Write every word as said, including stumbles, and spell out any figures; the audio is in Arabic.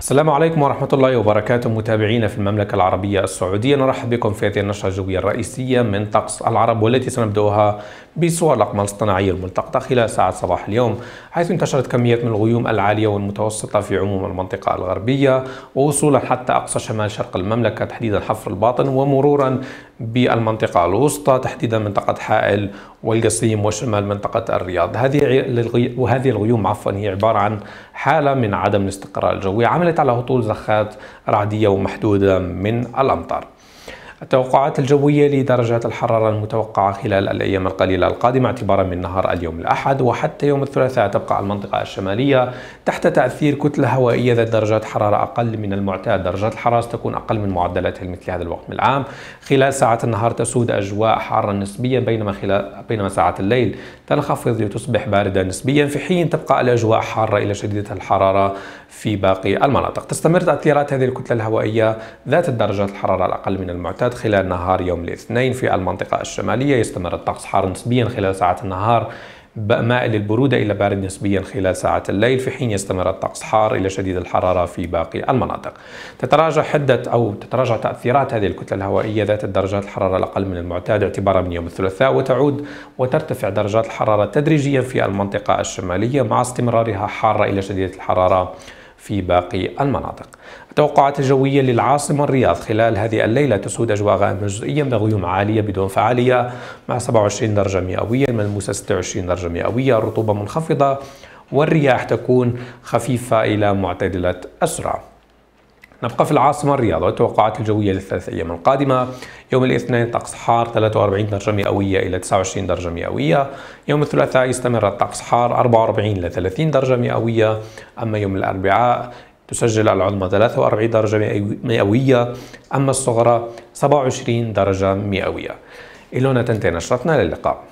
السلام عليكم ورحمة الله وبركاته متابعينا في المملكة العربية السعودية. نرحب بكم في هذه النشرة الجوية الرئيسية من طقس العرب، والتي سنبدأها بصور الأقمار الاصطناعية الملتقطة خلال ساعات صباح اليوم، حيث انتشرت كميات من الغيوم العالية والمتوسطة في عموم المنطقة الغربية، ووصولا حتى أقصى شمال شرق المملكة تحديدا حفر الباطن، ومرورا بالمنطقة الوسطى تحديدا منطقة حائل والقصيم وشمال منطقة الرياض. هذه وهذه الغيوم عفوا هي عبارة عن حالة من عدم الاستقرار الجوي عملت على هطول زخات رعدية ومحدودة من الأمطار. التوقعات الجوية لدرجات الحرارة المتوقعة خلال الأيام القليلة القادمة اعتبارا من نهار اليوم الأحد وحتى يوم الثلاثاء تبقى المنطقة الشمالية تحت تأثير كتلة هوائية ذات درجات حرارة أقل من المعتاد. درجات الحرارة ستكون أقل من معدلاتها لمثل هذا الوقت من العام. خلال ساعات النهار تسود أجواء حارة نسبيا، بينما خلال بينما ساعات الليل تنخفض وتصبح باردة نسبيا، في حين تبقى الأجواء حارة إلى شديدة الحرارة في باقي المناطق. تستمر تأثيرات هذه الكتلة الهوائية ذات الدرجات الحرارة الأقل من المعتاد خلال نهار يوم الاثنين في المنطقة الشمالية. يستمر الطقس حار نسبيا خلال ساعات النهار مائل للبرودة إلى بارد نسبيا خلال ساعات الليل، في حين يستمر الطقس حار إلى شديد الحرارة في باقي المناطق. تتراجع حدة أو تتراجع تأثيرات هذه الكتلة الهوائية ذات الدرجات الحرارة الأقل من المعتاد اعتبارا من يوم الثلاثاء، وتعود وترتفع درجات الحرارة تدريجيا في المنطقة الشمالية مع استمرارها حارة إلى شديدة الحرارة في باقي المناطق. التوقعات الجوية للعاصمة الرياض خلال هذه الليلة تسود أجواء غائمة جزئيا بغيوم عالية بدون فعالية مع سبعة وعشرين درجة مئوية، الملموسة ستة وعشرين درجة مئوية، الرطوبة منخفضة والرياح تكون خفيفة إلى معتدلة السرعة. نبقى في العاصمة الرياض والتوقعات الجوية للثلاث أيام القادمة. يوم الاثنين طقس حار ثلاثة وأربعين درجة مئوية إلى تسعة وعشرين درجة مئوية. يوم الثلاثاء يستمر الطقس حار أربعة وأربعين إلى ثلاثين درجة مئوية. أما يوم الأربعاء تسجل العظمى ثلاثة وأربعين درجة مئوية، أما الصغرى سبعة وعشرين درجة مئوية. إلى هنا تنتهي نشرتنا، للقاء.